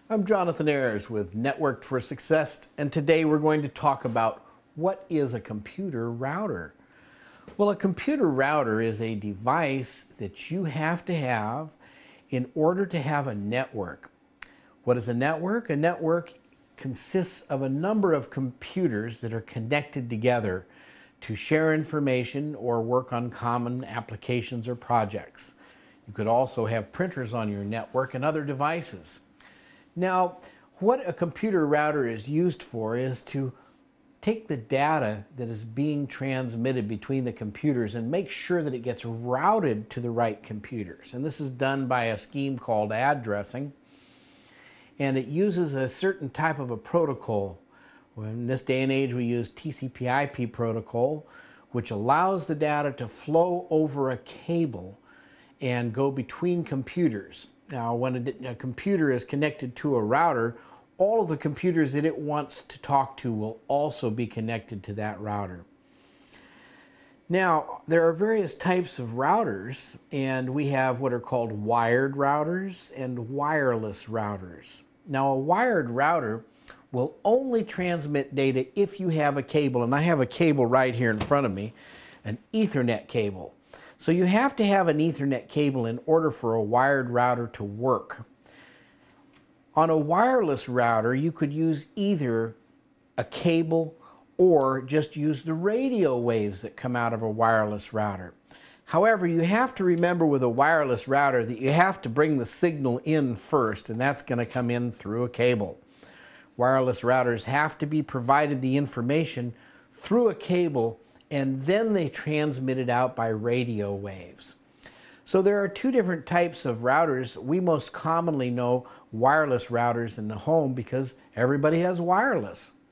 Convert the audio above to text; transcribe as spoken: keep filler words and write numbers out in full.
I'm Jonathan Ayres with Networked for Success, and today we're going to talk about what is a computer router. Well, a computer router is a device that you have to have in order to have a network. What is a network? A network consists of a number of computers that are connected together to share information or work on common applications or projects. You could also have printers on your network and other devices. Now, what a computer router is used for is to take the data that is being transmitted between the computers and make sure that it gets routed to the right computers. And this is done by a scheme called addressing. And it uses a certain type of a protocol. In this day and age, we use T C P I P protocol, which allows the data to flow over a cable and go between computers. Now, when a, a computer is connected to a router, all of the computers that it wants to talk to will also be connected to that router. Now, there are various types of routers, and we have what are called wired routers and wireless routers. Now, a wired router will only transmit data if you have a cable, and I have a cable right here in front of me, an Ethernet cable. So you have to have an Ethernet cable in order for a wired router to work. On a wireless router, you could use either a cable or just use the radio waves that come out of a wireless router. However, you have to remember with a wireless router that you have to bring the signal in first, and that's going to come in through a cable. Wireless routers have to be provided the information through a cable, and then they transmit it out by radio waves. So there are two different types of routers. We most commonly know wireless routers in the home because everybody has wireless.